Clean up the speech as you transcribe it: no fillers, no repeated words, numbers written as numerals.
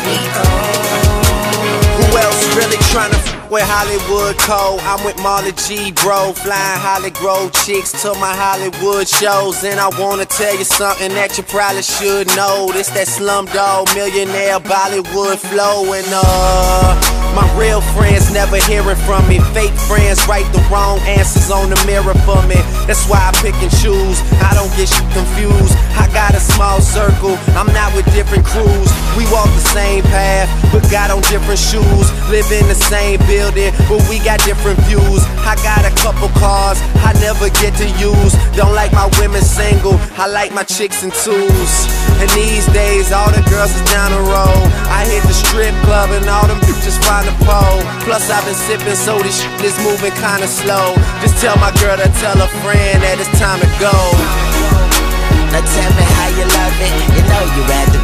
Who else really tryna with Hollywood Code? I'm with Marley G, bro, flying Holly Grove chicks to my Hollywood shows. And I wanna tell you something that you probably should know. This that Slumdog Millionaire Bollywood flow. And my real friends never hearing from me. Fake friends write the wrong answers on the mirror for me. That's why I pick and choose, I don't get shit confused. I got a small circle, I'm not with different crews. We walk the same path, but got on different shoes. Live in the same building, but we got different views. I got a couple cars I never get to use. Don't like my women single, I like my chicks in twos. And these days all the girls is down the road. I hit the strip club and all them bitches find a pole. Plus I've been sipping, so this shit is moving kinda slow. Just tell my girl to tell a friend that it's time to go. Now tell me how you love it, you know you had to